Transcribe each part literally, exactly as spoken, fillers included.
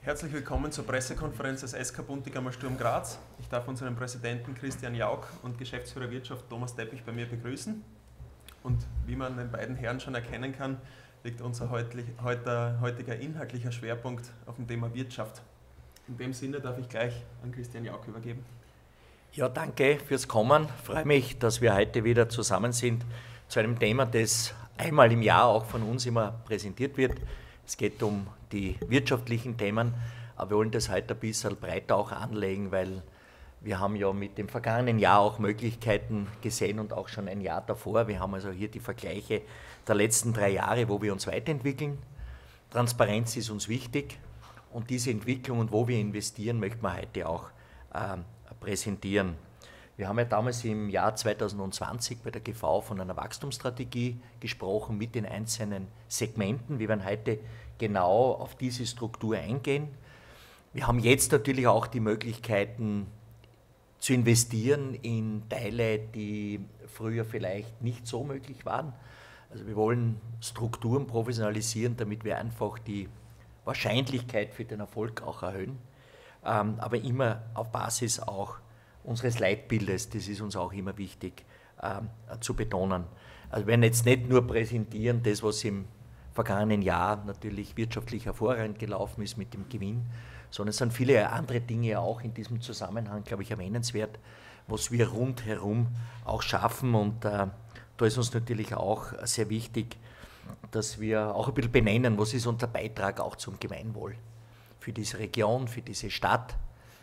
Herzlich willkommen zur Pressekonferenz des S K Buntigammer Sturm Graz. Ich darf unseren Präsidenten Christian Jauch und Geschäftsführer Wirtschaft Thomas Teppich bei mir begrüßen. Und wie man den beiden Herren schon erkennen kann, liegt unser heutiger inhaltlicher Schwerpunkt auf dem Thema Wirtschaft. In dem Sinne darf ich gleich an Christian Jauch übergeben. Ja, danke fürs Kommen. Ich freue mich, dass wir heute wieder zusammen sind zu einem Thema, das einmal im Jahr auch von uns immer präsentiert wird. Es geht um die wirtschaftlichen Themen, aber wir wollen das heute ein bisschen breiter auch anlegen, weil wir haben ja mit dem vergangenen Jahr auch Möglichkeiten gesehen und auch schon ein Jahr davor. Wir haben also hier die Vergleiche der letzten drei Jahre, wo wir uns weiterentwickeln. Transparenz ist uns wichtig und diese Entwicklung und wo wir investieren, möchten wir heute auch äh, präsentieren. Wir haben ja damals im Jahr zweitausendzwanzig bei der G V von einer Wachstumsstrategie gesprochen mit den einzelnen Segmenten. Wir werden heute genau auf diese Struktur eingehen. Wir haben jetzt natürlich auch die Möglichkeiten zu investieren in Teile, die früher vielleicht nicht so möglich waren. Also wir wollen Strukturen professionalisieren, damit wir einfach die Wahrscheinlichkeit für den Erfolg auch erhöhen, aber immer auf Basis auch unseres Leitbildes, das ist uns auch immer wichtig äh, zu betonen. Also wir werden jetzt nicht nur präsentieren, das was im vergangenen Jahr natürlich wirtschaftlich hervorragend gelaufen ist mit dem Gewinn, sondern es sind viele andere Dinge auch in diesem Zusammenhang, glaube ich, erwähnenswert, was wir rundherum auch schaffen und äh, da ist uns natürlich auch sehr wichtig, dass wir auch ein bisschen benennen, was ist unser Beitrag auch zum Gemeinwohl für diese Region, für diese Stadt.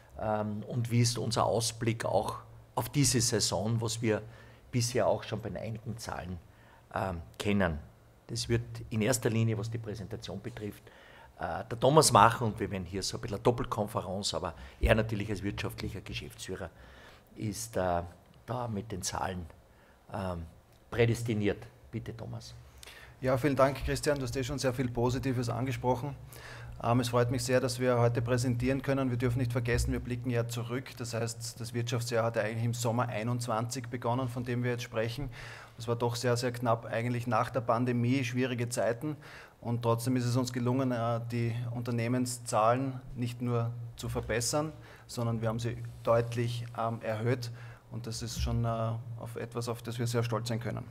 Und wie ist unser Ausblick auch auf diese Saison, was wir bisher auch schon bei einigen Zahlen äh, kennen. Das wird in erster Linie, was die Präsentation betrifft, äh, der Thomas machen und wir werden hier so ein bisschen eine Doppelkonferenz, aber er natürlich als wirtschaftlicher Geschäftsführer ist äh, da mit den Zahlen äh, prädestiniert. Bitte, Thomas. Ja, vielen Dank, Christian. Du hast eh schon sehr viel Positives angesprochen. Es freut mich sehr, dass wir heute präsentieren können. Wir dürfen nicht vergessen, wir blicken ja zurück. Das heißt, das Wirtschaftsjahr hat eigentlich im Sommer einundzwanzig begonnen, von dem wir jetzt sprechen. Das war doch sehr, sehr knapp eigentlich nach der Pandemie, schwierige Zeiten. Und trotzdem ist es uns gelungen, die Unternehmenszahlen nicht nur zu verbessern, sondern wir haben sie deutlich erhöht. Und das ist schon auf etwas, auf das wir sehr stolz sein können.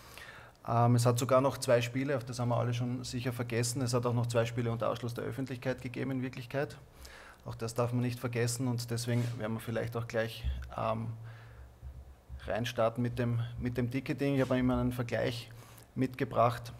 Ähm, es hat sogar noch zwei Spiele, auf das haben wir alle schon sicher vergessen. Es hat auch noch zwei Spiele unter Ausschluss der Öffentlichkeit gegeben in Wirklichkeit. Auch das darf man nicht vergessen und deswegen werden wir vielleicht auch gleich ähm, reinstarten mit dem, mit dem Ticketing. Ich habe immer einen Vergleich mitgebracht.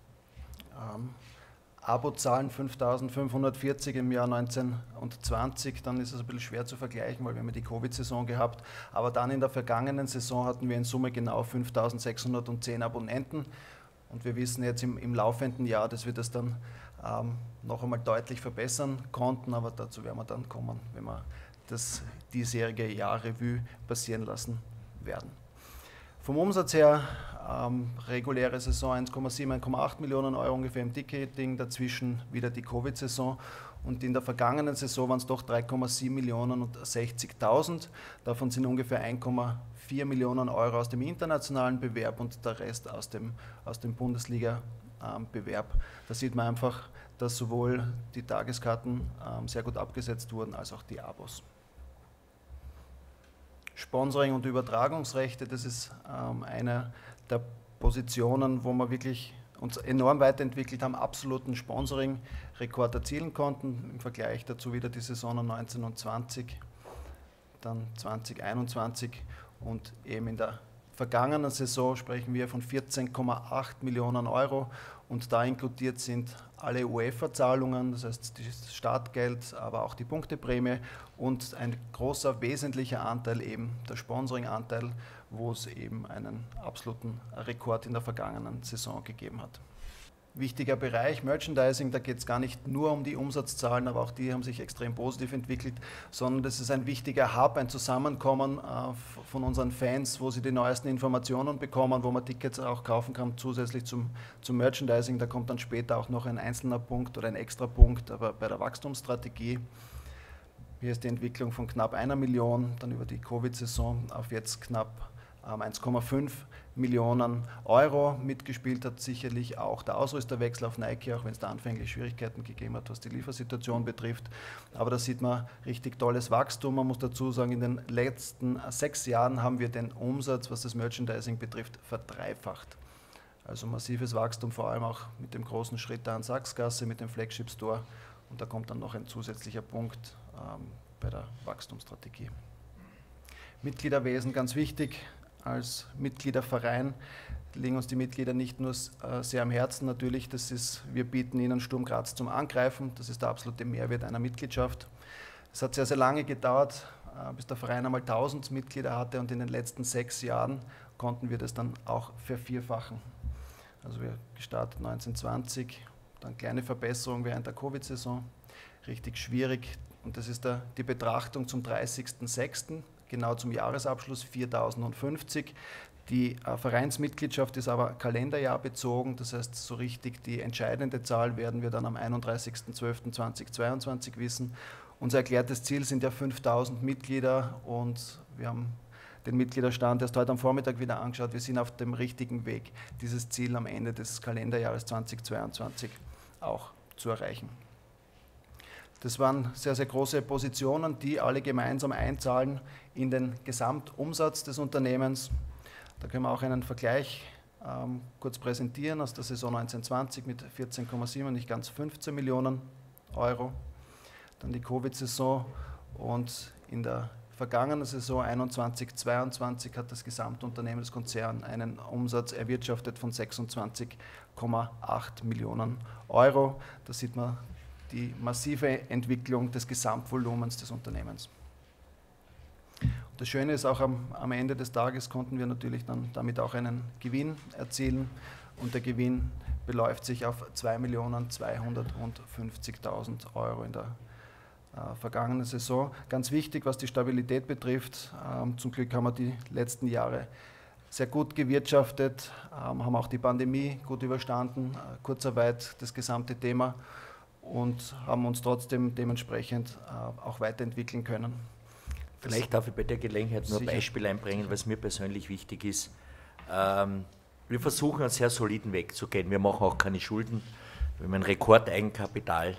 Ähm, Abozahlen fünftausendfünfhundertvierzig im Jahr neunzehn und zwanzig, dann ist es ein bisschen schwer zu vergleichen, weil wir haben ja die Covid-Saison gehabt, aber dann in der vergangenen Saison hatten wir in Summe genau fünftausendsechshundertzehn Abonnenten und wir wissen jetzt im, im laufenden Jahr, dass wir das dann ähm, noch einmal deutlich verbessern konnten, aber dazu werden wir dann kommen, wenn wir das diesjährige Jahr Revue passieren lassen werden. Vom Umsatz her, ähm, reguläre Saison eins Komma sieben, eins Komma acht Millionen Euro ungefähr im Ticketing, dazwischen wieder die Covid-Saison und in der vergangenen Saison waren es doch drei Komma sieben Millionen und sechzigtausend, davon sind ungefähr eins Komma vier Millionen Euro aus dem internationalen Bewerb und der Rest aus dem, aus dem Bundesliga-Bewerb. Da sieht man einfach, dass sowohl die Tageskarten ähm, sehr gut abgesetzt wurden, als auch die Abos. Sponsoring und Übertragungsrechte, das ist ähm, eine der Positionen, wo wir wirklich uns enorm weiterentwickelt haben, absoluten Sponsoring-Rekord erzielen konnten. Im Vergleich dazu wieder die Saison neunzehn und zwanzig, dann zwanzig einundzwanzig und eben in der vergangenen Saison sprechen wir von vierzehn Komma acht Millionen Euro und da inkludiert sind alle UEFA-Zahlungen, das heißt das Startgeld, aber auch die Punkteprämie und ein großer wesentlicher Anteil eben der Sponsoring-Anteil, wo es eben einen absoluten Rekord in der vergangenen Saison gegeben hat. Wichtiger Bereich, Merchandising, da geht es gar nicht nur um die Umsatzzahlen, aber auch die haben sich extrem positiv entwickelt, sondern das ist ein wichtiger Hub, ein Zusammenkommen äh, von unseren Fans, wo sie die neuesten Informationen bekommen, wo man Tickets auch kaufen kann, zusätzlich zum, zum Merchandising. Da kommt dann später auch noch ein einzelner Punkt oder ein extra Punkt, aber bei der Wachstumsstrategie. Hier ist die Entwicklung von knapp einer Million, dann über die Covid-Saison auf jetzt knapp eins Komma fünf Millionen Euro. Mitgespielt hat sicherlich auch der Ausrüsterwechsel auf Nike, auch wenn es da anfänglich Schwierigkeiten gegeben hat, was die Liefersituation betrifft. Aber da sieht man richtig tolles Wachstum. Man muss dazu sagen, in den letzten sechs Jahren haben wir den Umsatz, was das Merchandising betrifft, verdreifacht. Also massives Wachstum, vor allem auch mit dem großen Schritt da an Sachsgasse, mit dem Flagship Store. Und da kommt dann noch ein zusätzlicher Punkt ähm, bei der Wachstumsstrategie. Mitgliederwesen, ganz wichtig. Als Mitgliederverein liegen uns die Mitglieder nicht nur äh, sehr am Herzen. Natürlich, das ist, wir bieten ihnen Sturm Graz zum Angreifen. Das ist der absolute Mehrwert einer Mitgliedschaft. Es hat sehr, sehr lange gedauert, äh, bis der Verein einmal tausend Mitglieder hatte, und in den letzten sechs Jahren konnten wir das dann auch vervierfachen. Also wir gestartet neunzehn zwanzig, dann kleine Verbesserung während der Covid-Saison, richtig schwierig. Und das ist der, die Betrachtung zum dreißigsten sechsten, genau zum Jahresabschluss viertausendfünfzig. Die äh, Vereinsmitgliedschaft ist aber Kalenderjahr bezogen, das heißt, so richtig die entscheidende Zahl werden wir dann am einunddreißigsten zwölften zweitausendzweiundzwanzig wissen. Unser erklärtes Ziel sind ja fünftausend Mitglieder, und wir haben den Mitgliederstand erst heute am Vormittag wieder angeschaut. Wir sind auf dem richtigen Weg, dieses Ziel am Ende des Kalenderjahres zweitausendzweiundzwanzig auch zu erreichen. Das waren sehr, sehr große Positionen, die alle gemeinsam einzahlen in den Gesamtumsatz des Unternehmens. Da können wir auch einen Vergleich ähm, kurz präsentieren aus der Saison neunzehn zwanzig mit vierzehn Komma sieben, nicht ganz fünfzehn Millionen Euro. Dann die Covid-Saison, und in der vergangenen Saison einundzwanzig zweiundzwanzig hat das Gesamtunternehmen des Konzerns einen Umsatz erwirtschaftet von sechsundzwanzig Komma acht Millionen Euro. Da sieht man die massive Entwicklung des Gesamtvolumens des Unternehmens. Und das Schöne ist auch, am, am Ende des Tages konnten wir natürlich dann damit auch einen Gewinn erzielen, und der Gewinn beläuft sich auf zwei Millionen zweihundertfünfzigtausend Euro in der äh, vergangenen Saison. Ganz wichtig, was die Stabilität betrifft, ähm, zum Glück haben wir die letzten Jahre sehr gut gewirtschaftet, ähm, haben auch die Pandemie gut überstanden, äh, Kurzarbeit, das gesamte Thema, und haben uns trotzdem dementsprechend äh, auch weiterentwickeln können. Vielleicht darf ich bei der Gelegenheit nur ein Sicher. Beispiel einbringen, was mir persönlich wichtig ist. Ähm, wir versuchen einen sehr soliden Weg zu gehen. Wir machen auch keine Schulden. Wir haben ein Rekordeigenkapital.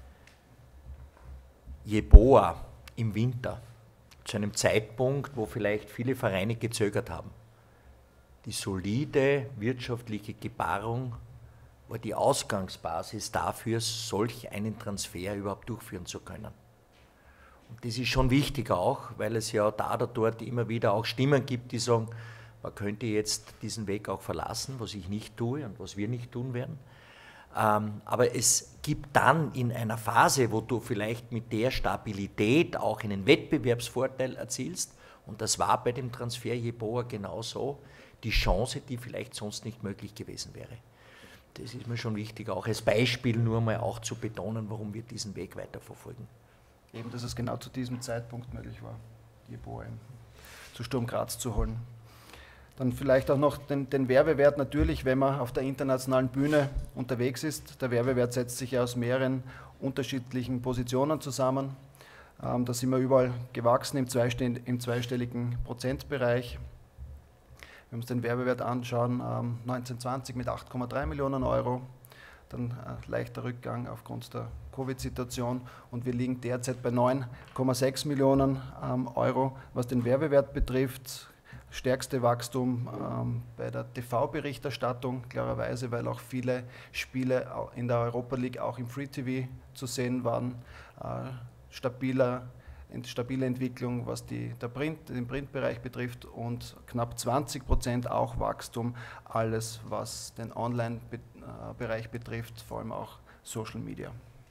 Jeboa im Winter, zu einem Zeitpunkt, wo vielleicht viele Vereine gezögert haben. Die solide wirtschaftliche Gebarung war die Ausgangsbasis dafür, solch einen Transfer überhaupt durchführen zu können. Und das ist schon wichtig auch, weil es ja da oder dort immer wieder auch Stimmen gibt, die sagen, man könnte jetzt diesen Weg auch verlassen, was ich nicht tue und was wir nicht tun werden. Ähm, aber es gibt dann in einer Phase, wo du vielleicht mit der Stabilität auch einen Wettbewerbsvorteil erzielst, und das war bei dem Transfer Jeboa genauso, die Chance, die vielleicht sonst nicht möglich gewesen wäre. Das ist mir schon wichtig, auch als Beispiel nur mal auch zu betonen, warum wir diesen Weg weiterverfolgen. Eben, dass es genau zu diesem Zeitpunkt möglich war, Jeboa zu Sturm Graz zu holen. Dann vielleicht auch noch den, den Werbewert natürlich, wenn man auf der internationalen Bühne unterwegs ist. Der Werbewert setzt sich ja aus mehreren unterschiedlichen Positionen zusammen. Ähm, da sind wir überall gewachsen im, zweistell im zweistelligen Prozentbereich. Wenn wir uns den Werbewert anschauen, ähm, neunzehn zwanzig mit acht Komma drei Millionen Euro, dann äh, leichter Rückgang aufgrund der Covid-Situation, und wir liegen derzeit bei neun Komma sechs Millionen ähm, Euro. Was den Werbewert betrifft, stärkste Wachstum ähm, bei der T V-Berichterstattung, klarerweise, weil auch viele Spiele in der Europa League auch im Free-T V zu sehen waren. Äh, stabiler, stabile Entwicklung, was die, der Print, den Printbereich betrifft, und knapp zwanzig Prozent auch Wachstum, alles was den Online-Bereich betrifft, vor allem auch Social Media.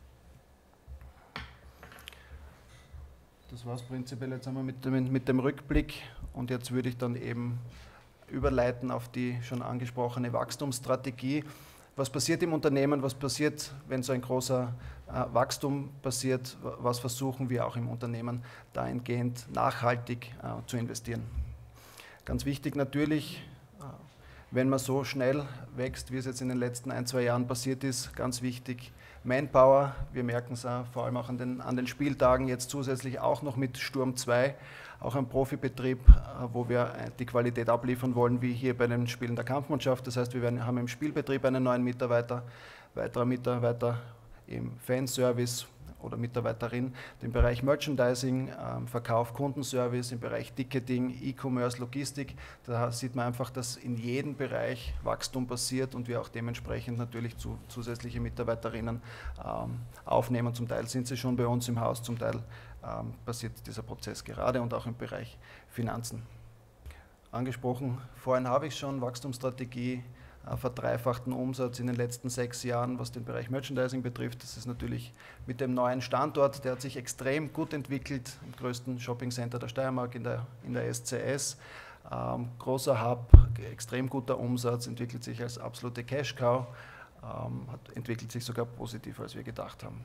Das war es prinzipiell jetzt einmal mit dem, mit dem Rückblick, und jetzt würde ich dann eben überleiten auf die schon angesprochene Wachstumsstrategie. Was passiert im Unternehmen, was passiert, wenn so ein großer äh, Wachstum passiert, was versuchen wir auch im Unternehmen dahingehend nachhaltig äh, zu investieren. Ganz wichtig natürlich, äh, wenn man so schnell wächst, wie es jetzt in den letzten ein, zwei Jahren passiert ist, ganz wichtig, Manpower. Wir merken es auch, vor allem auch an den, an den Spieltagen, jetzt zusätzlich auch noch mit Sturm zwei, auch ein Profibetrieb, wo wir die Qualität abliefern wollen, wie hier bei den Spielen der Kampfmannschaft. Das heißt, wir werden, haben im Spielbetrieb einen neuen Mitarbeiter, weiterer Mitarbeiter im Fanservice oder Mitarbeiterin, den Bereich Merchandising, ähm, Verkauf, Kundenservice, im Bereich Ticketing, E-Commerce, Logistik. Da sieht man einfach, dass in jedem Bereich Wachstum passiert und wir auch dementsprechend natürlich zu, zusätzliche Mitarbeiterinnen ähm, aufnehmen. Zum Teil sind sie schon bei uns im Haus, zum Teil ähm, passiert dieser Prozess gerade und auch im Bereich Finanzen. Angesprochen, vorhin habe ich schon Wachstumsstrategie, verdreifachten Umsatz in den letzten sechs Jahren, was den Bereich Merchandising betrifft. Das ist natürlich mit dem neuen Standort, der hat sich extrem gut entwickelt, im größten Shoppingcenter der Steiermark in der, in der S C S. Ähm, großer Hub, extrem guter Umsatz, entwickelt sich als absolute Cash-Cow, ähm, hat, entwickelt sich sogar positiver, als wir gedacht haben.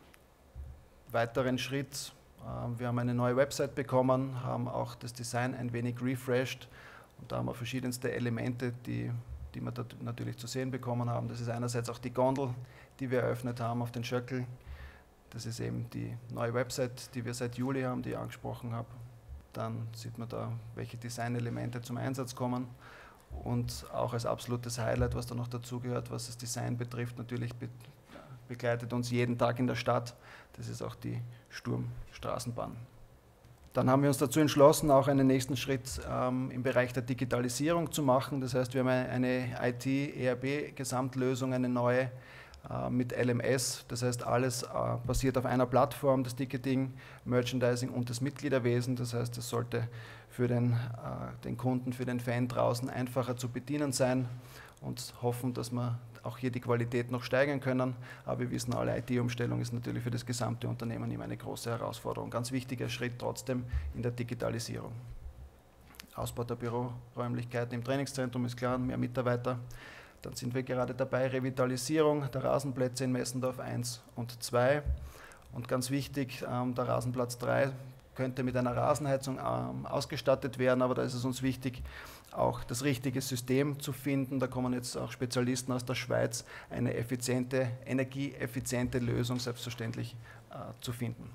Weiteren Schritt, äh, wir haben eine neue Website bekommen, haben auch das Design ein wenig refreshed und da haben wir verschiedenste Elemente, die die wir dort natürlich zu sehen bekommen haben. Das ist einerseits auch die Gondel, die wir eröffnet haben auf den Schöckel. Das ist eben die neue Website, die wir seit Juli haben, die ich angesprochen habe. Dann sieht man da, welche Designelemente zum Einsatz kommen. Und auch als absolutes Highlight, was da noch dazugehört, was das Design betrifft, natürlich be begleitet uns jeden Tag in der Stadt. Das ist auch die Sturmstraßenbahn. Dann haben wir uns dazu entschlossen, auch einen nächsten Schritt ähm, im Bereich der Digitalisierung zu machen. Das heißt, wir haben eine I T-E R B-Gesamtlösung, eine neue äh, mit L M S. Das heißt, alles äh, basiert auf einer Plattform, das Ticketing, Merchandising und das Mitgliederwesen. Das heißt, es sollte für den, äh, den Kunden, für den Fan draußen einfacher zu bedienen sein und hoffen, dass wir auch hier die Qualität noch steigern können. Aber wir wissen alle, I T-Umstellung ist natürlich für das gesamte Unternehmen immer eine große Herausforderung. Ganz wichtiger Schritt trotzdem in der Digitalisierung. Ausbau der Büroräumlichkeiten im Trainingszentrum ist klar, mehr Mitarbeiter. Dann sind wir gerade dabei, Revitalisierung der Rasenplätze in Messendorf eins und zwei. Und ganz wichtig, der Rasenplatz drei könnte mit einer Rasenheizung ausgestattet werden, aber da ist es uns wichtig, auch das richtige System zu finden. Da kommen jetzt auch Spezialisten aus der Schweiz, eine effiziente, energieeffiziente Lösung selbstverständlich äh, zu finden.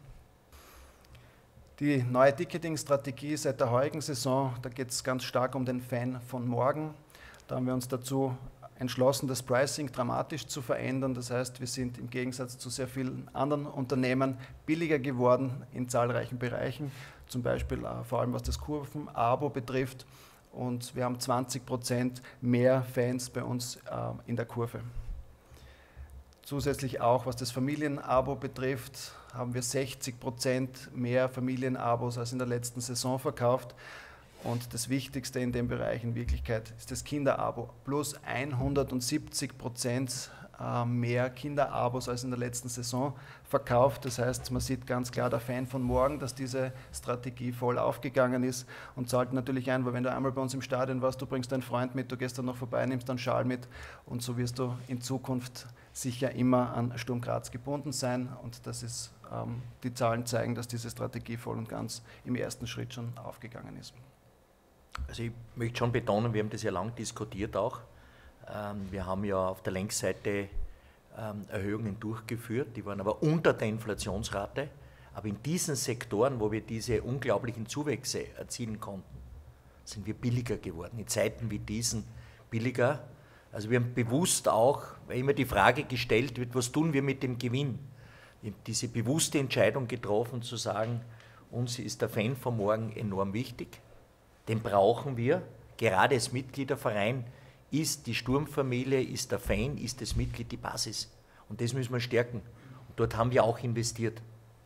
Die neue Ticketing-Strategie seit der heurigen Saison, da geht es ganz stark um den Fan von morgen. Da haben wir uns dazu entschlossen, das Pricing dramatisch zu verändern. Das heißt, wir sind im Gegensatz zu sehr vielen anderen Unternehmen billiger geworden in zahlreichen Bereichen, zum Beispiel äh, vor allem was das Kurven-Abo betrifft. Und wir haben zwanzig Prozent mehr Fans bei uns äh, in der Kurve. Zusätzlich auch, was das Familienabo betrifft, haben wir sechzig Prozent mehr Familienabos als in der letzten Saison verkauft. Und das Wichtigste in dem Bereich in Wirklichkeit ist das Kinderabo. Plus hundertsiebzig Prozent mehr Kinderabos als in der letzten Saison verkauft. Das heißt, man sieht ganz klar, der Fan von morgen, dass diese Strategie voll aufgegangen ist und zahlt natürlich ein, weil wenn du einmal bei uns im Stadion warst, du bringst deinen Freund mit, du gehst dann noch vorbei, nimmst einen Schal mit und so wirst du in Zukunft sicher immer an Sturm Graz gebunden sein und das ist, ähm, die Zahlen zeigen, dass diese Strategie voll und ganz im ersten Schritt schon aufgegangen ist. Also ich möchte schon betonen, wir haben das ja lang diskutiert auch. Wir haben ja auf der Längsseite Erhöhungen durchgeführt, die waren aber unter der Inflationsrate. Aber in diesen Sektoren, wo wir diese unglaublichen Zuwächse erzielen konnten, sind wir billiger geworden. In Zeiten wie diesen billiger. Also wir haben bewusst auch, weil immer die Frage gestellt wird, was tun wir mit dem Gewinn? Wir haben diese bewusste Entscheidung getroffen, zu sagen, uns ist der Fan von morgen enorm wichtig. Den brauchen wir, gerade als Mitgliederverein ist die Sturmfamilie, ist der Fan, ist das Mitglied die Basis. Und das müssen wir stärken. Und dort haben wir auch investiert.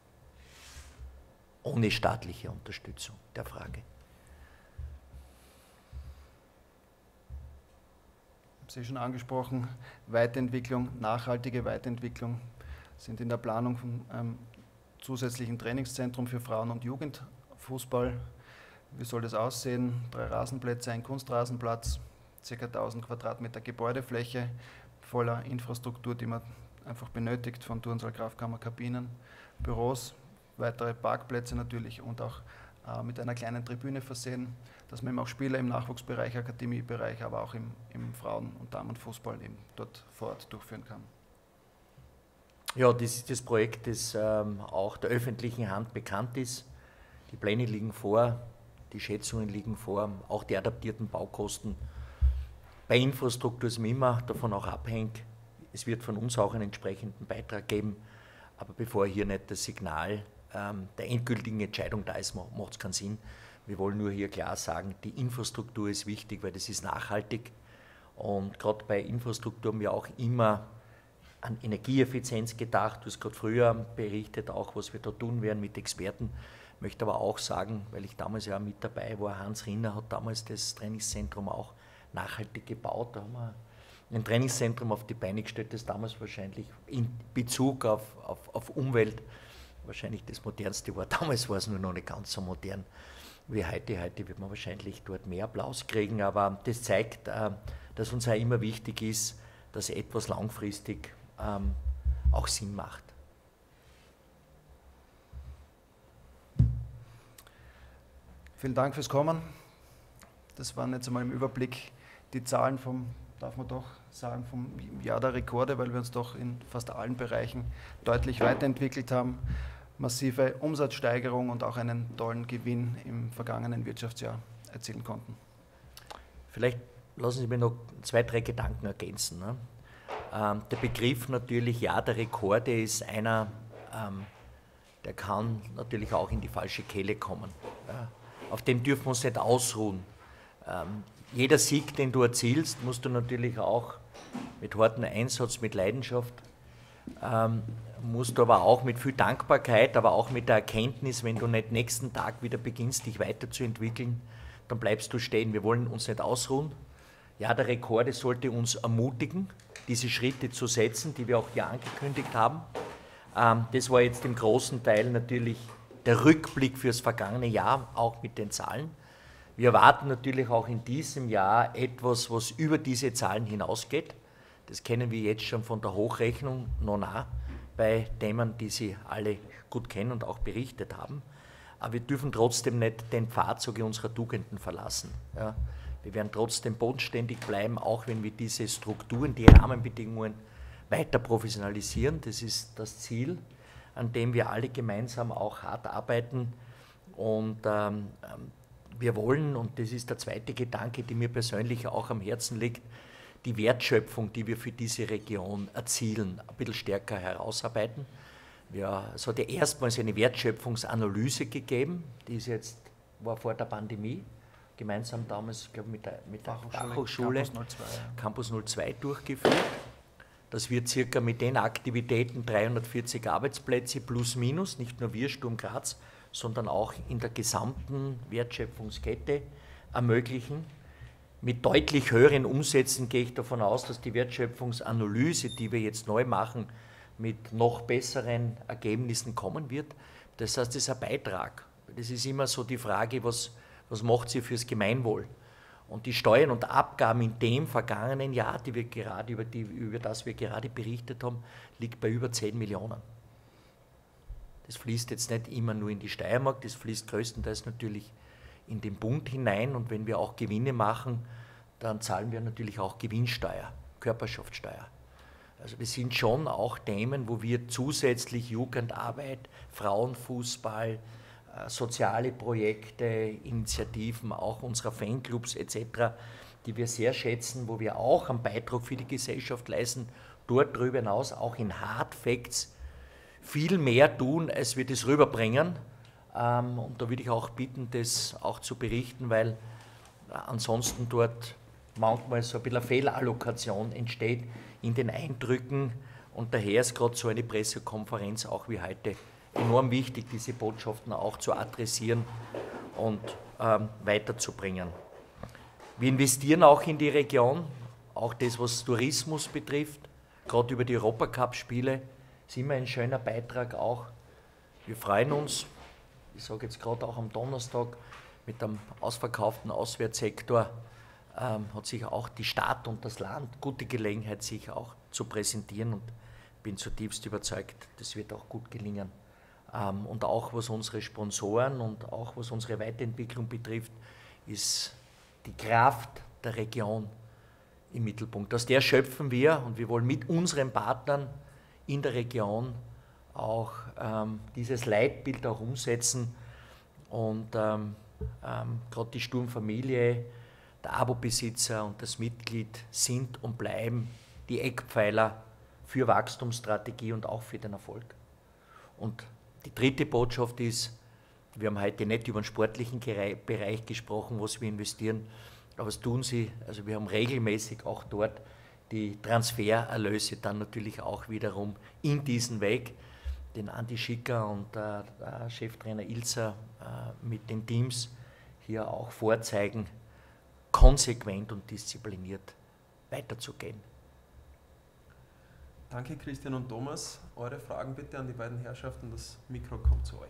Ohne staatliche Unterstützung der Frage. Ich habe Sie schon angesprochen, Weiterentwicklung, nachhaltige Weiterentwicklung sind in der Planung von einem zusätzlichen Trainingszentrum für Frauen- und Jugendfußball. Wie soll das aussehen? Drei Rasenplätze, ein Kunstrasenplatz, ca. tausend Quadratmeter Gebäudefläche, voller Infrastruktur, die man einfach benötigt, von Turnsaal, Kraftkammer, Kabinen, Büros, weitere Parkplätze natürlich und auch äh, mit einer kleinen Tribüne versehen, dass man eben auch Spiele im Nachwuchsbereich, Akademiebereich, aber auch im, im Frauen- und Damenfußball eben dort vor Ort durchführen kann. Ja, das ist das Projekt, das ähm, auch der öffentlichen Hand bekannt ist. Die Pläne liegen vor, die Schätzungen liegen vor, auch die adaptierten Baukosten. Bei Infrastruktur ist man immer davon auch abhängig. Es wird von uns auch einen entsprechenden Beitrag geben, aber bevor hier nicht das Signal ähm, der endgültigen Entscheidung da ist, macht es keinen Sinn. Wir wollen nur hier klar sagen, die Infrastruktur ist wichtig, weil das ist nachhaltig. Und gerade bei Infrastruktur haben wir auch immer an Energieeffizienz gedacht. Du hast gerade früher berichtet, auch was wir da tun werden mit Experten. Ich möchte aber auch sagen, weil ich damals ja mit dabei war, Hans Rinner hat damals das Trainingszentrum auch nachhaltig gebaut. Da haben wir ein Trainingszentrum auf die Beine gestellt, das damals wahrscheinlich in Bezug auf, auf, auf Umwelt wahrscheinlich das modernste war. Damals war es nur noch nicht ganz so modern wie heute. Heute wird man wahrscheinlich dort mehr Applaus kriegen, aber das zeigt, dass uns auch immer wichtig ist, dass etwas langfristig ähm, auch Sinn macht. Vielen Dank fürs Kommen. Das waren jetzt einmal im Überblick die Zahlen vom, darf man doch sagen, vom Jahr der Rekorde, weil wir uns doch in fast allen Bereichen deutlich weiterentwickelt haben. Massive Umsatzsteigerung und auch einen tollen Gewinn im vergangenen Wirtschaftsjahr erzielen konnten. Vielleicht lassen Sie mir noch zwei, drei Gedanken ergänzen. Ne? Ähm, der Begriff natürlich Jahr der Rekorde ist einer, ähm, der kann natürlich auch in die falsche Kehle kommen. Ja? Auf dem dürfen wir uns nicht ausruhen. Ähm, jeder Sieg, den du erzielst, musst du natürlich auch mit hartem Einsatz, mit Leidenschaft, ähm, musst du aber auch mit viel Dankbarkeit, aber auch mit der Erkenntnis, wenn du nicht nächsten Tag wieder beginnst, dich weiterzuentwickeln, dann bleibst du stehen. Wir wollen uns nicht ausruhen. Ja, der Rekorde sollte uns ermutigen, diese Schritte zu setzen, die wir auch hier angekündigt haben. Ähm, das war jetzt im großen Teil natürlich der Rückblick fürs vergangene Jahr, auch mit den Zahlen. Wir erwarten natürlich auch in diesem Jahr etwas, was über diese Zahlen hinausgeht. Das kennen wir jetzt schon von der Hochrechnung noch nah bei Themen, die Sie alle gut kennen und auch berichtet haben. Aber wir dürfen trotzdem nicht den Pfad unserer Tugenden verlassen. Ja. Wir werden trotzdem bodenständig bleiben, auch wenn wir diese Strukturen, die Rahmenbedingungen weiter professionalisieren. Das ist das Ziel, an dem wir alle gemeinsam auch hart arbeiten. Und ähm, wir wollen, und das ist der zweite Gedanke, der mir persönlich auch am Herzen liegt, die Wertschöpfung, die wir für diese Region erzielen, ein bisschen stärker herausarbeiten. Ja, es hat ja erstmals eine Wertschöpfungsanalyse gegeben, die ist jetzt, war vor der Pandemie, gemeinsam damals, ich glaube, mit der, mit der Fachhochschule Campus null zwei, ja. Campus null zwei durchgeführt. Das wird circa mit den Aktivitäten dreihundertvierzig Arbeitsplätze plus minus, nicht nur wir, Sturm Graz, sondern auch in der gesamten Wertschöpfungskette ermöglichen. Mit deutlich höheren Umsätzen gehe ich davon aus, dass die Wertschöpfungsanalyse, die wir jetzt neu machen, mit noch besseren Ergebnissen kommen wird. Das heißt, das ist ein Beitrag. Das ist immer so die Frage, was, was macht sie fürs Gemeinwohl? Und die Steuern und Abgaben in dem vergangenen Jahr, die wir gerade, über, die, über das wir gerade berichtet haben, liegt bei über zehn Millionen. Das fließt jetzt nicht immer nur in die Steiermark, das fließt größtenteils natürlich in den Bund hinein. Und wenn wir auch Gewinne machen, dann zahlen wir natürlich auch Gewinnsteuer, Körperschaftssteuer. Also das sind schon auch Themen, wo wir zusätzlich Jugendarbeit, Frauenfußball, soziale Projekte, Initiativen, auch unserer Fanclubs et cetera, die wir sehr schätzen, wo wir auch einen Beitrag für die Gesellschaft leisten, dort darüber hinaus auch in Hard Facts viel mehr tun, als wir das rüberbringen. Und da würde ich auch bitten, das auch zu berichten, weil ansonsten dort manchmal so ein bisschen eine Fehlallokation entsteht in den Eindrücken. Und daher ist gerade so eine Pressekonferenz auch wie heute enorm wichtig, diese Botschaften auch zu adressieren und ähm, weiterzubringen. Wir investieren auch in die Region, auch das, was Tourismus betrifft, gerade über die Europacup-Spiele, ist immer ein schöner Beitrag auch. Wir freuen uns, ich sage jetzt gerade auch am Donnerstag, mit dem ausverkauften Auswärtssektor ähm, hat sich auch die Stadt und das Land gute Gelegenheit, sich auch zu präsentieren und bin zutiefst überzeugt, das wird auch gut gelingen. Ähm, und auch was unsere Sponsoren und auch was unsere Weiterentwicklung betrifft, ist die Kraft der Region im Mittelpunkt. Aus der schöpfen wir und wir wollen mit unseren Partnern in der Region auch ähm, dieses Leitbild auch umsetzen und ähm, ähm, gerade die Sturmfamilie, der Abo-Besitzer und das Mitglied sind und bleiben die Eckpfeiler für Wachstumsstrategie und auch für den Erfolg. Und die dritte Botschaft ist, wir haben heute nicht über den sportlichen Bereich gesprochen, was wir investieren, aber was tun sie? Also wir haben regelmäßig auch dort die Transfererlöse dann natürlich auch wiederum in diesen Weg, den Andi Schicker und äh, der Cheftrainer Ilzer äh, mit den Teams hier auch vorzeigen, konsequent und diszipliniert weiterzugehen. Danke Christian und Thomas. Eure Fragen bitte an die beiden Herrschaften, das Mikro kommt zu euch.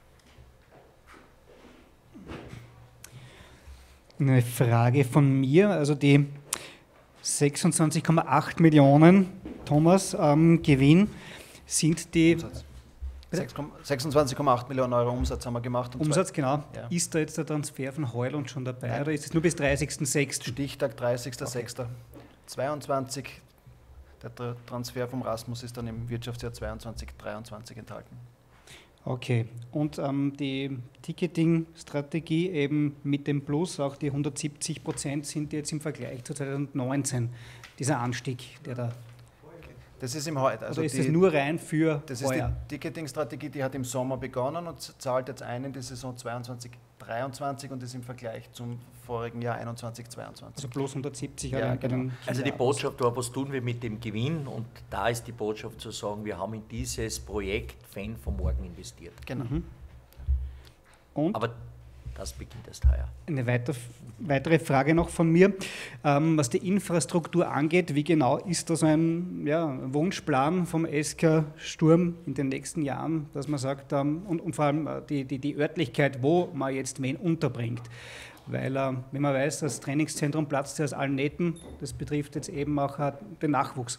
Eine Frage von mir, also die sechsundzwanzig Komma acht Millionen, Thomas, ähm, Gewinn, sind die... Umsatz. sechsundzwanzig Komma acht Millionen Euro Umsatz haben wir gemacht. Umsatz, genau. Ja. Ist da jetzt der Transfer von Heuland schon dabei, Nein. oder ist es nur bis dreißigsten sechsten? Stichtag dreißigster sechster zweiundzwanzig. Der Tra- Transfer vom Rasmus ist dann im Wirtschaftsjahr zweiundzwanzig dreiundzwanzig enthalten. Okay, und ähm, die Ticketing-Strategie eben mit dem Plus, auch die hundertsiebzig Prozent sind jetzt im Vergleich zu zweitausendneunzehn, dieser Anstieg, der da... Das ist im Heute. Also oder ist die, es nur rein für Das ist heuer? die Ticketing-Strategie, die hat im Sommer begonnen und zahlt jetzt ein in die Saison zweiundzwanzig dreiundzwanzig und ist im Vergleich zum vorigen Jahr einundzwanzig zweiundzwanzig. Also plus hundertsiebzig. Ja, allein bei genau. den Also die Kinderabos. Botschaft war, was tun wir mit dem Gewinn? Und da ist die Botschaft zu sagen, wir haben in dieses Projekt Fan von morgen investiert. Genau. Mhm. Und Aber das beginnt erst heuer. eine weiter, weitere Frage noch von mir, ähm, was die Infrastruktur angeht, wie genau ist da so ein ja, Wunschplan vom S K Sturm in den nächsten Jahren, dass man sagt, ähm, und, und vor allem äh, die, die, die Örtlichkeit, wo man jetzt wen unterbringt? Weil, äh, wenn man weiß, das Trainingszentrum platzt ja aus allen Nähten, das betrifft jetzt eben auch äh, den Nachwuchs.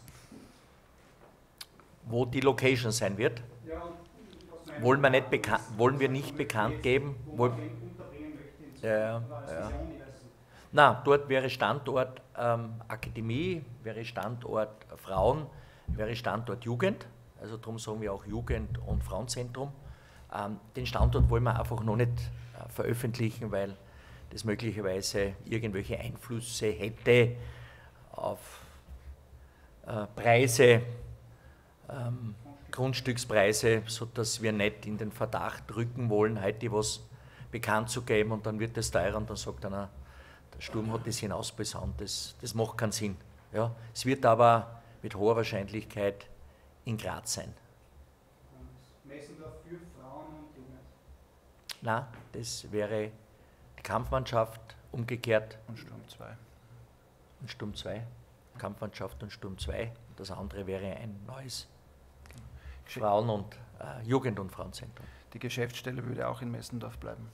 Wo die Location sein wird, wollen wir nicht, bekan- wollen wir nicht bekannt geben. Woll- ja, ja, ja. Na, dort wäre Standort ähm, Akademie, wäre Standort Frauen, wäre Standort Jugend. Also darum sagen wir auch Jugend- und Frauenzentrum. Ähm, den Standort wollen wir einfach noch nicht äh, veröffentlichen, weil das möglicherweise irgendwelche Einflüsse hätte auf äh, Preise, ähm, Grundstückspreise, sodass wir nicht in den Verdacht rücken wollen, heute was bekannt zu geben und dann wird das teurer und dann sagt einer, der Sturm hat das hinausbesandt, das, das macht keinen Sinn. Ja, es wird aber mit hoher Wahrscheinlichkeit in Graz sein. Messendorf für Frauen und Jugend. Nein, das wäre die Kampfmannschaft umgekehrt Und Sturm zwei. und Sturm zwei. Kampfmannschaft und Sturm zwei. Das andere wäre ein neues Frauen- und äh, Jugend- und Frauenzentrum. Die Geschäftsstelle würde auch in Messendorf bleiben.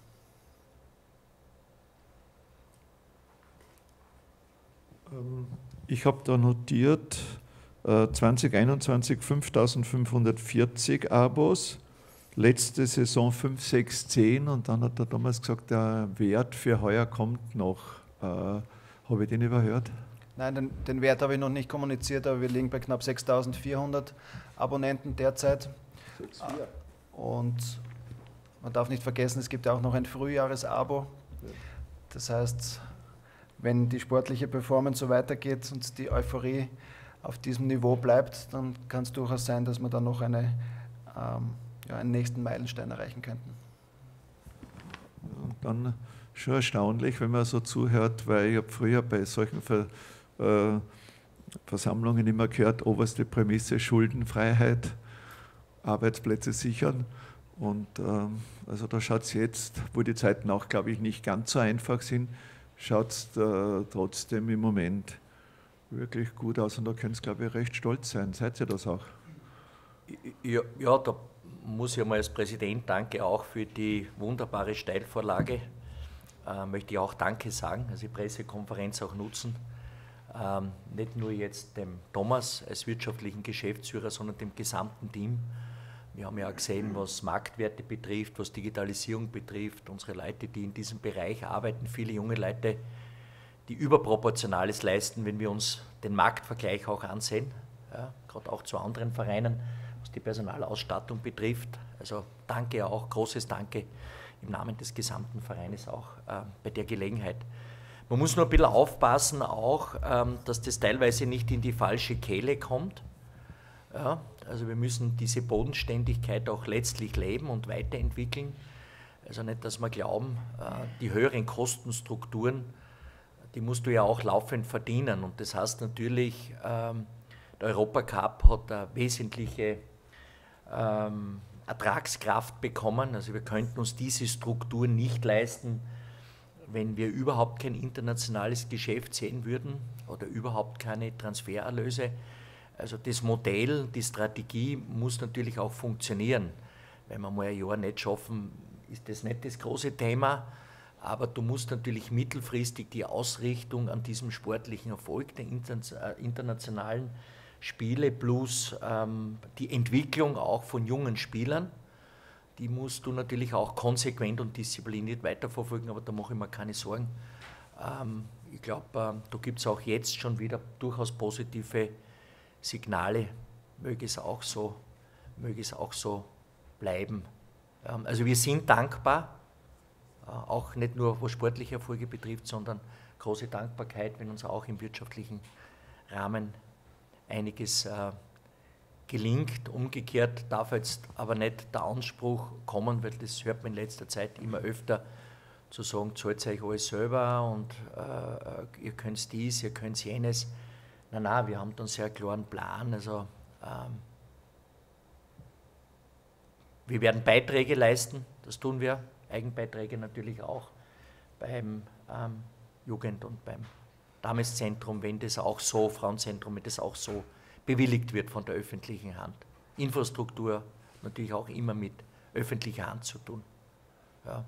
Ich habe da notiert, äh, zwanzig einundzwanzig fünftausendfünfhundertvierzig Abos, letzte Saison fünf, sechs, zehn und dann hat er damals gesagt, der Wert für heuer kommt noch. Äh, habe ich den überhört? Nein, den, den Wert habe ich noch nicht kommuniziert, aber wir liegen bei knapp sechstausendvierhundert Abonnenten derzeit. Und man darf nicht vergessen, es gibt ja auch noch ein Frühjahresabo. Das heißt, wenn die sportliche Performance so weitergeht und die Euphorie auf diesem Niveau bleibt, dann kann es durchaus sein, dass wir dann noch eine, ähm, ja, einen nächsten Meilenstein erreichen könnten. Und dann schon erstaunlich, wenn man so zuhört, weil ich habe früher bei solchen Ver, äh, Versammlungen immer gehört, oberste Prämisse Schuldenfreiheit, Arbeitsplätze sichern. Und ähm, also da schaut es jetzt, wo die Zeiten auch, glaube ich, nicht ganz so einfach sind, schaut es äh, trotzdem im Moment wirklich gut aus und da können Sie, glaube ich, recht stolz sein. Seid ihr das auch? Ja, ja, da muss ich mal als Präsident danke auch für die wunderbare Steilvorlage. Äh, möchte ich auch Danke sagen, also die Pressekonferenz auch nutzen. Ähm, nicht nur jetzt dem Thomas als wirtschaftlichen Geschäftsführer, sondern dem gesamten Team. Wir haben ja auch gesehen, was Marktwerte betrifft, was Digitalisierung betrifft, unsere Leute, die in diesem Bereich arbeiten, viele junge Leute, die Überproportionales leisten, wenn wir uns den Marktvergleich auch ansehen. ja, gerade auch zu anderen Vereinen, was die Personalausstattung betrifft. Also danke auch, großes Danke im Namen des gesamten Vereines auch äh, bei der Gelegenheit. Man muss nur ein bisschen aufpassen auch, ähm, dass das teilweise nicht in die falsche Kehle kommt. Ja, also wir müssen diese Bodenständigkeit auch letztlich leben und weiterentwickeln. Also nicht, dass wir glauben, äh, die höheren Kostenstrukturen, die musst du ja auch laufend verdienen. Und das heißt natürlich, ähm, der Europacup hat eine wesentliche ähm, Ertragskraft bekommen. Also wir könnten uns diese Struktur nicht leisten, wenn wir überhaupt kein internationales Geschäft sehen würden oder überhaupt keine Transfererlöse. Also das Modell, die Strategie muss natürlich auch funktionieren. Wenn wir mal ein Jahr nicht schaffen, ist das nicht das große Thema, aber du musst natürlich mittelfristig die Ausrichtung an diesem sportlichen Erfolg der internationalen Spiele plus ähm, die Entwicklung auch von jungen Spielern, die musst du natürlich auch konsequent und diszipliniert weiterverfolgen, aber da mache ich mir keine Sorgen. Ähm, ich glaube, äh, da gibt es auch jetzt schon wieder durchaus positive Signale, möge es auch so, möge es auch so bleiben. Ähm, also wir sind dankbar, äh, auch nicht nur was sportliche Erfolge betrifft, sondern große Dankbarkeit, wenn uns auch im wirtschaftlichen Rahmen einiges äh, gelingt. Umgekehrt darf jetzt aber nicht der Anspruch kommen, weil das hört man in letzter Zeit immer öfter, zu sagen, zahlt euch alles selber und äh, ihr könnt dies, ihr könnt jenes. Nein, nein, wir haben dann sehr klaren Plan. Also ähm, wir werden Beiträge leisten, das tun wir, Eigenbeiträge natürlich auch beim ähm, Jugend- und beim Dameszentrum, wenn das auch so, Frauenzentrum, wenn das auch so bewilligt wird von der öffentlichen Hand. Infrastruktur natürlich auch immer mit öffentlicher Hand zu tun. Ja.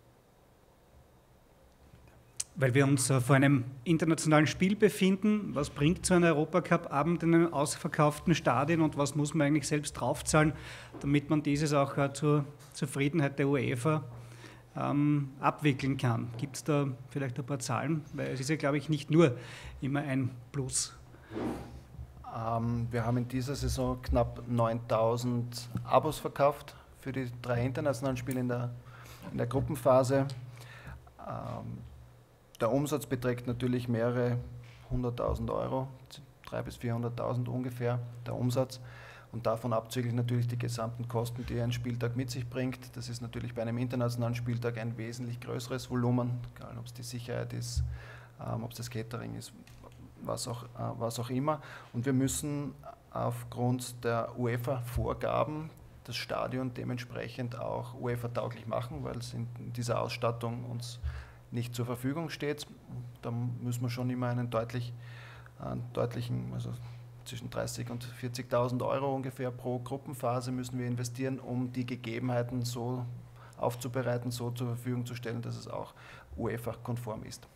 Weil wir uns vor einem internationalen Spiel befinden, was bringt so ein Europacup-Abend in einem ausverkauften Stadion und was muss man eigentlich selbst draufzahlen, damit man dieses auch zur Zufriedenheit der UEFA ähm, abwickeln kann? Gibt es da vielleicht ein paar Zahlen? Weil es ist ja, glaube ich, nicht nur immer ein Plus. Ähm, wir haben in dieser Saison knapp neuntausend Abos verkauft für die drei internationalen Spiele in der, in der Gruppenphase. Ähm, der Umsatz beträgt natürlich mehrere hunderttausend Euro, dreihunderttausend bis vierhunderttausend ungefähr der Umsatz. Und davon abzüglich natürlich die gesamten Kosten, die ein Spieltag mit sich bringt. Das ist natürlich bei einem internationalen Spieltag ein wesentlich größeres Volumen, egal ob es die Sicherheit ist, ähm, ob es das Catering ist, was auch, äh, was auch immer. Und wir müssen aufgrund der UEFA-Vorgaben das Stadion dementsprechend auch UEFA-tauglich machen, weil es in dieser Ausstattung uns nicht zur Verfügung steht. Da müssen wir schon immer einen deutlich, einen deutlichen, also zwischen dreißigtausend und vierzigtausend Euro ungefähr pro Gruppenphase müssen wir investieren, um die Gegebenheiten so aufzubereiten, so zur Verfügung zu stellen, dass es auch UEFA-konform ist.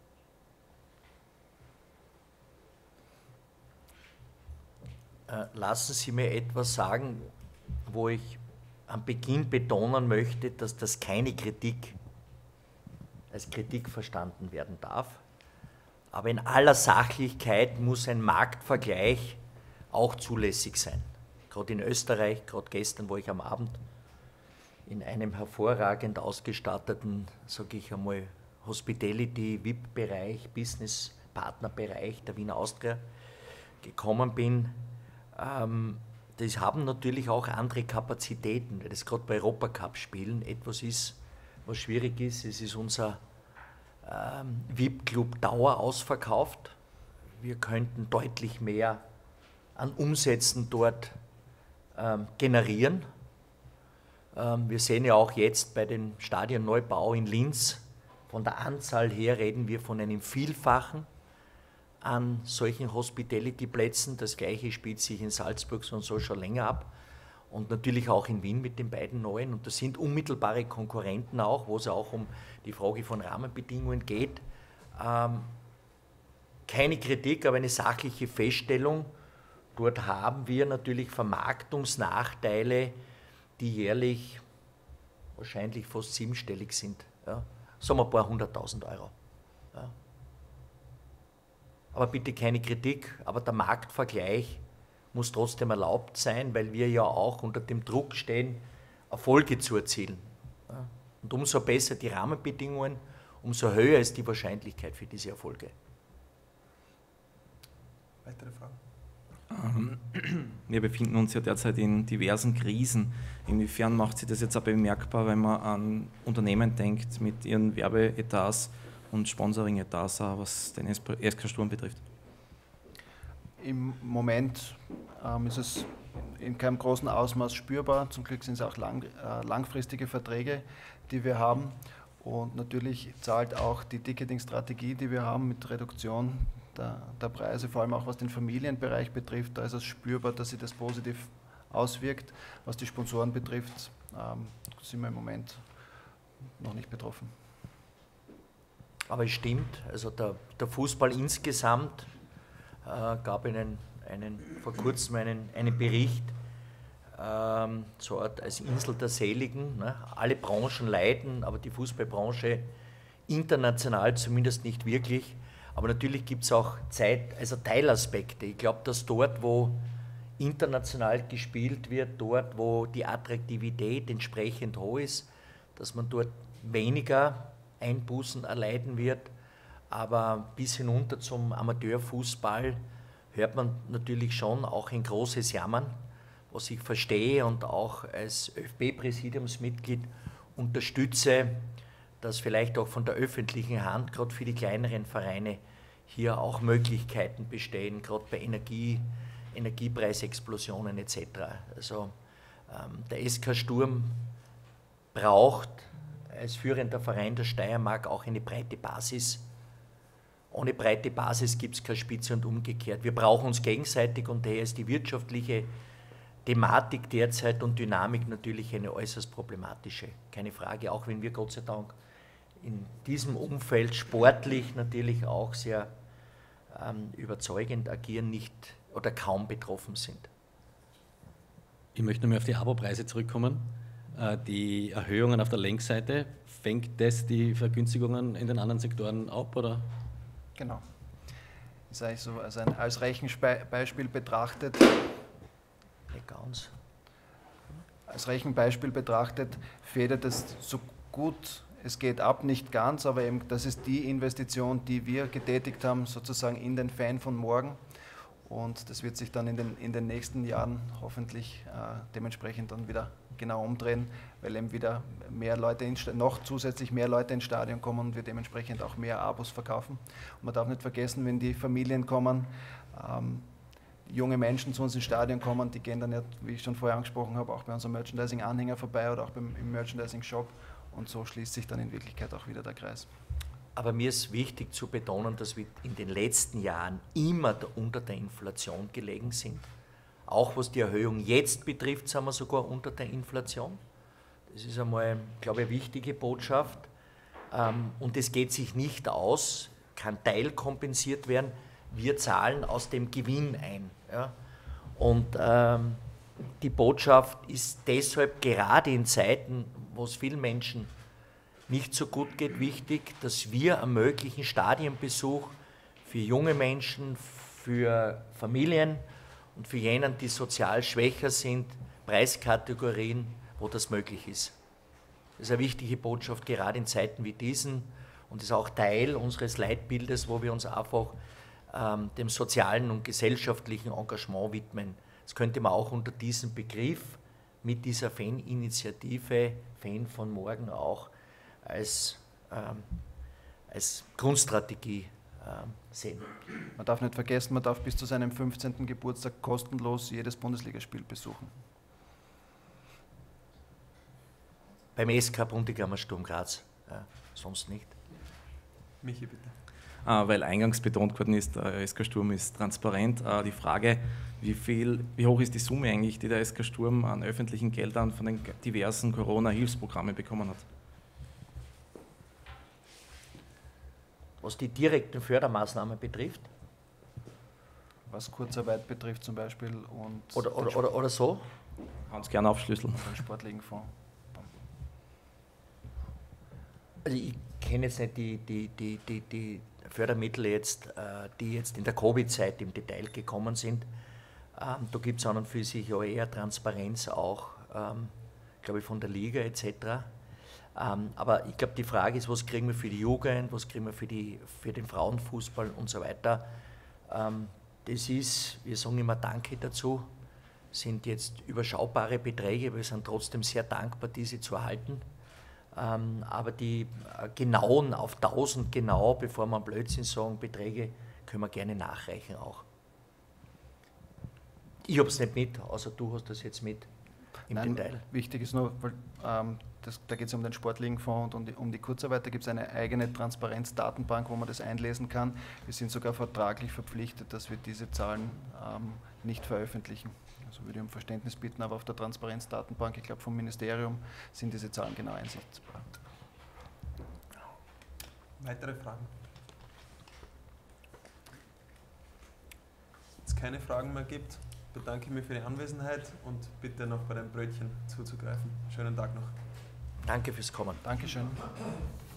Lassen Sie mir etwas sagen, wo ich am Beginn betonen möchte, dass das keine Kritik als Kritik verstanden werden darf. Aber in aller Sachlichkeit muss ein Marktvergleich auch zulässig sein. Gerade in Österreich, gerade gestern war ich am Abend in einem hervorragend ausgestatteten, sage ich einmal, Hospitality, V I P-Bereich, Business-Partner-Bereich der Wiener Austria gekommen bin. Ähm, das haben natürlich auch andere Kapazitäten, weil das gerade bei Europacup-Spielen etwas ist, was schwierig ist. Es ist unser ähm, V I P-Club Dauer ausverkauft. Wir könnten deutlich mehr an Umsätzen dort ähm, generieren. Ähm, wir sehen ja auch jetzt bei dem Stadionneubau in Linz, von der Anzahl her reden wir von einem Vielfachen an solchen Hospitality-Plätzen. Das Gleiche spielt sich in Salzburg und so schon länger ab. Und natürlich auch in Wien mit den beiden neuen. Und das sind unmittelbare Konkurrenten auch, wo es auch um die Frage von Rahmenbedingungen geht. Ähm, keine Kritik, aber eine sachliche Feststellung. Dort haben wir natürlich Vermarktungsnachteile, die jährlich wahrscheinlich fast siebenstellig sind. Ja. Sagen wir ein paar hunderttausend Euro. Ja. Aber bitte keine Kritik, aber der Marktvergleich muss trotzdem erlaubt sein, weil wir ja auch unter dem Druck stehen, Erfolge zu erzielen. Und umso besser die Rahmenbedingungen, umso höher ist die Wahrscheinlichkeit für diese Erfolge. Weitere Fragen? Wir befinden uns ja derzeit in diversen Krisen. Inwiefern macht sich das jetzt auch bemerkbar, wenn man an Unternehmen denkt mit ihren Werbeetats und Sponsoring-Etats, was den S K Sturm betrifft? Im Moment ähm, ist es in keinem großen Ausmaß spürbar. Zum Glück sind es auch lang, äh, langfristige Verträge, die wir haben. Und natürlich zahlt auch die Ticketing-Strategie, die wir haben mit Reduktion der, der Preise, vor allem auch was den Familienbereich betrifft, da ist es spürbar, dass sich das positiv auswirkt. Was die Sponsoren betrifft, ähm, sind wir im Moment noch nicht betroffen. Aber es stimmt, also der, der Fußball insgesamt äh, gab einen, einen, vor kurzem einen, einen Bericht, ähm, so als Insel der Seligen. Ne? Alle Branchen leiden, aber die Fußballbranche international zumindest nicht wirklich. Aber natürlich gibt es auch Zeit, also Teilaspekte. Ich glaube, dass dort, wo international gespielt wird, dort, wo die Attraktivität entsprechend hoch ist, dass man dort weniger Einbußen erleiden wird. Aber bis hinunter zum Amateurfußball hört man natürlich schon auch ein großes Jammern, was ich verstehe und auch als ÖFB-Präsidiumsmitglied unterstütze, dass vielleicht auch von der öffentlichen Hand, gerade für die kleineren Vereine, hier auch Möglichkeiten bestehen, gerade bei Energie, Energiepreisexplosionen et cetera. Also ähm, der S K Sturm braucht als führender Verein der Steiermark auch eine breite Basis. Ohne breite Basis gibt es keine Spitze und umgekehrt. Wir brauchen uns gegenseitig und daher ist die wirtschaftliche Thematik derzeit und Dynamik natürlich eine äußerst problematische. Keine Frage, auch wenn wir Gott sei Dank in diesem Umfeld sportlich natürlich auch sehr ähm, überzeugend agieren, nicht oder kaum betroffen sind. Ich möchte nochmal auf die Abopreise zurückkommen. Äh, die Erhöhungen auf der Längsseite, fängt das die Vergünstigungen in den anderen Sektoren ab, oder? Genau. Das ist eigentlich so als, ein, als Rechenbeispiel betrachtet. Nicht ganz. Als Rechenbeispiel betrachtet federt es so gut es geht ab, nicht ganz, aber eben das ist die Investition, die wir getätigt haben, sozusagen in den Fan von morgen. Und das wird sich dann in den, in den nächsten Jahren hoffentlich äh, dementsprechend dann wieder genau umdrehen, weil eben wieder mehr Leute, in, noch zusätzlich mehr Leute ins Stadion kommen und wir dementsprechend auch mehr Abos verkaufen. Und man darf nicht vergessen, wenn die Familien kommen, ähm, junge Menschen zu uns ins Stadion kommen, die gehen dann nicht, wie ich schon vorher angesprochen habe, auch bei unserem Merchandising-Anhänger vorbei oder auch beim, im Merchandising-Shop. Und so schließt sich dann in Wirklichkeit auch wieder der Kreis. Aber mir ist wichtig zu betonen, dass wir in den letzten Jahren immer unter der Inflation gelegen sind. Auch was die Erhöhung jetzt betrifft, sind wir sogar unter der Inflation. Das ist einmal, glaube ich, eine wichtige Botschaft. Und es geht sich nicht aus, kann teilkompensiert werden. Wir zahlen aus dem Gewinn ein. Ja? Und ähm, die Botschaft ist deshalb gerade in Zeiten, wo es vielen Menschen nicht so gut geht, wichtig, dass wir ermöglichen Stadionbesuch für junge Menschen, für Familien und für jenen, die sozial schwächer sind, Preiskategorien, wo das möglich ist. Das ist eine wichtige Botschaft, gerade in Zeiten wie diesen und ist auch Teil unseres Leitbildes, wo wir uns einfach ähm, dem sozialen und gesellschaftlichen Engagement widmen. Das könnte man auch unter diesem Begriff mit dieser Fan-Initiative, Fan von morgen auch, als, ähm, als Grundstrategie ähm, sehen. Man darf nicht vergessen, man darf bis zu seinem fünfzehnten Geburtstag kostenlos jedes Bundesligaspiel besuchen. Beim S K Bundegammer Sturm Graz, äh, sonst nicht. Michi, bitte. Äh, weil eingangs betont worden ist, der S K Sturm ist transparent. Äh, die Frage, wie, viel, wie hoch ist die Summe eigentlich, die der S K Sturm an öffentlichen Geldern von den diversen Corona-Hilfsprogrammen bekommen hat? Was die direkten Fördermaßnahmen betrifft? Was Kurzarbeit betrifft zum Beispiel und Oder, oder, oder, oder so? Kann es gerne aufschlüsseln. den sportlichen Fonds. Also ich kenne jetzt nicht die, die, die, die, die Fördermittel, jetzt, die jetzt in der Covid-Zeit im Detail gekommen sind. Ähm, da gibt es an und für sich ja eher Transparenz auch, ähm, glaube ich, von der Liga et cetera. Ähm, aber ich glaube, die Frage ist, was kriegen wir für die Jugend, was kriegen wir für, die, für den Frauenfußball und so weiter. Ähm, das ist, wir sagen immer Danke dazu, sind jetzt überschaubare Beträge, wir sind trotzdem sehr dankbar, diese zu erhalten. Ähm, aber die äh, genauen, auf tausend genau, bevor man Blödsinn sagen, Beträge können wir gerne nachreichen auch. Ich habe es nicht mit, außer du hast das jetzt mit im Nein, Detail. Wichtig ist nur, weil, ähm, das, da geht es um den Sportligenfonds und um die, um die Kurzarbeit. Da gibt es eine eigene Transparenz-Datenbank, wo man das einlesen kann. Wir sind sogar vertraglich verpflichtet, dass wir diese Zahlen ähm, nicht veröffentlichen. Also würde ich um Verständnis bitten, aber auf der Transparenz-Datenbank, ich glaube vom Ministerium, sind diese Zahlen genau einsichtbar. Weitere Fragen? Wenn es keine Fragen mehr gibt, bedanke ich mich für die Anwesenheit und bitte noch bei den Brötchen zuzugreifen. Schönen Tag noch. Danke fürs Kommen. Dankeschön.